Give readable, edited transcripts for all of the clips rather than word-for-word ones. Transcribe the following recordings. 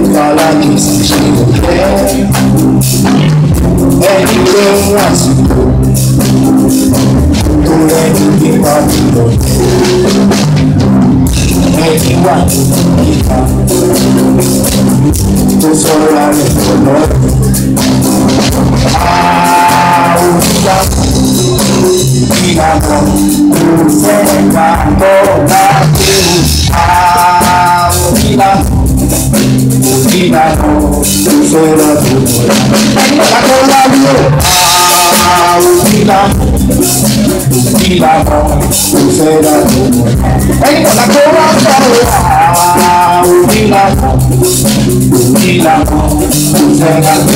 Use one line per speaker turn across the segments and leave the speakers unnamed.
fala que se estiver ẹni tó ń wá sípò tó rẹni nípa bíbọ̀ ẹni wà nínú kíkà tó sọ̀rọ̀ rẹ̀ lọ́nà àwòrán ìlànà kò fẹ́ ká bọ́ láti àwòrán ìlànà tó fẹ́ láti ìlànà kò fẹ́ láti ẹni kọ̀ọ̀lá tó wá sọ̀rọ̀ ìlànà kò fẹ́ láti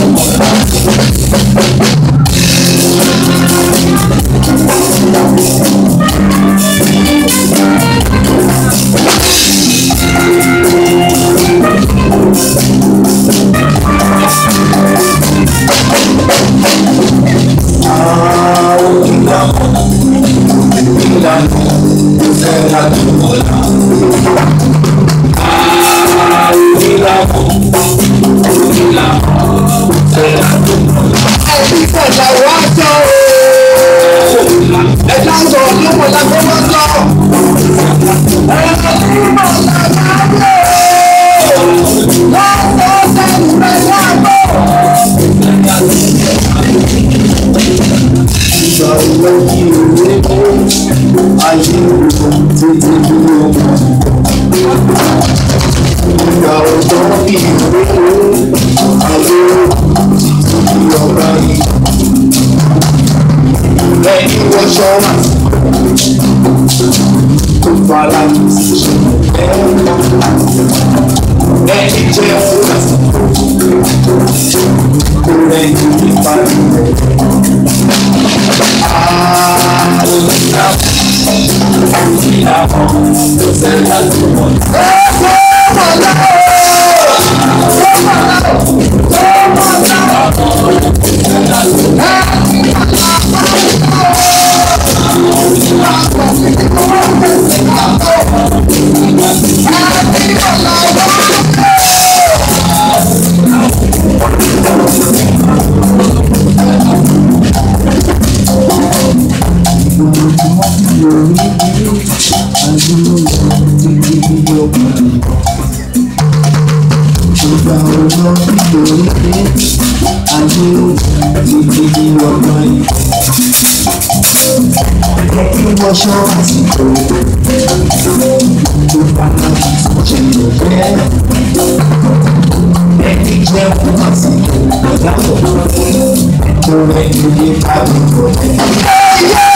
Yeah.